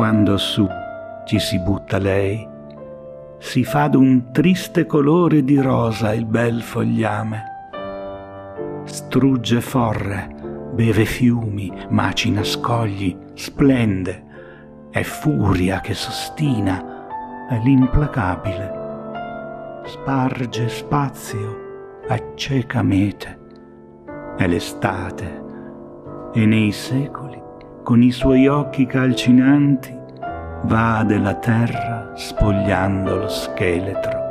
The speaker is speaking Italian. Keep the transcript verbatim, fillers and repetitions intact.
quando su ci si butta lei, si fa d'un triste colore di rosa il bel fogliame. Strugge forre, beve fiumi, macina scogli, splende, è furia che s'ostina, è l'implacabile. Sparge spazio, acceca mete, è l'estate, e nei secoli, con i suoi occhi calcinanti, va della terra spogliando lo scheletro.